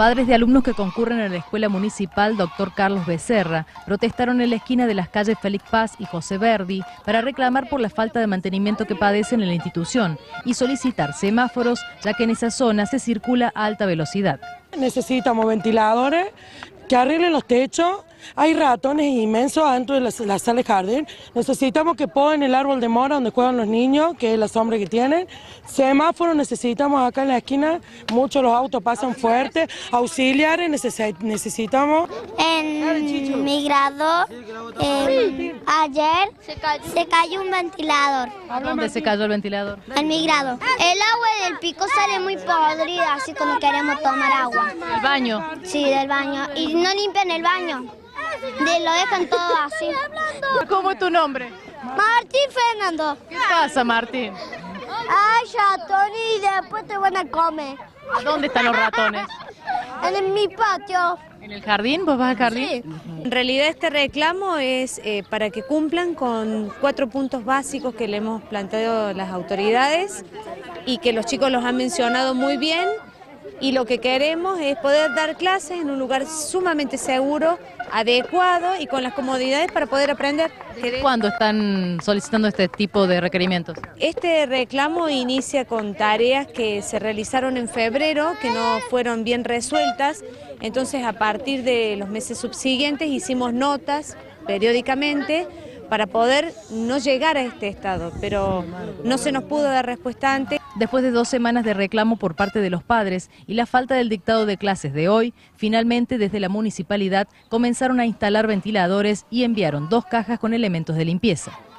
Padres de alumnos que concurren a la Escuela Municipal Dr. Carlos Becerra protestaron en la esquina de las calles Félix Paz y José Verdi para reclamar por la falta de mantenimiento que padecen en la institución y solicitar semáforos, ya que en esa zona se circula a alta velocidad. Necesitamos ventiladores que arreglen los techos. Hay ratones inmensos dentro de la sala de jardín. Necesitamos que ponen el árbol de mora donde juegan los niños, que es la sombra que tienen. Semáforos necesitamos acá en la esquina. Muchos los autos pasan fuertes. Auxiliares necesitamos. En mi grado, ayer se cayó un ventilador. ¿A dónde se cayó el ventilador? En mi grado. El agua del pico sale muy podrida, así como queremos tomar agua. ¿El baño? Sí, del baño. Y no limpian el baño. Lo dejan todo así. ¿Cómo es tu nombre? Martín Fernando. ¿Qué pasa, Martín? Ay, ratón, y después te van a comer. ¿Dónde están los ratones? En mi patio. ¿En el jardín? ¿Vos vas al jardín? Sí. En realidad este reclamo es para que cumplan con 4 puntos básicos que le hemos planteado a las autoridades y que los chicos los han mencionado muy bien, y lo que queremos es poder dar clases en un lugar sumamente seguro, adecuado y con las comodidades para poder aprender. ¿Cuándo están solicitando este tipo de requerimientos? Este reclamo inicia con tareas que se realizaron en febrero, que no fueron bien resueltas, entonces a partir de los meses subsiguientes hicimos notas periódicamente para poder no llegar a este estado, pero no se nos pudo dar respuesta antes. Después de 2 semanas de reclamo por parte de los padres y la falta del dictado de clases de hoy, finalmente desde la municipalidad comenzaron a instalar ventiladores y enviaron 2 cajas con elementos de limpieza.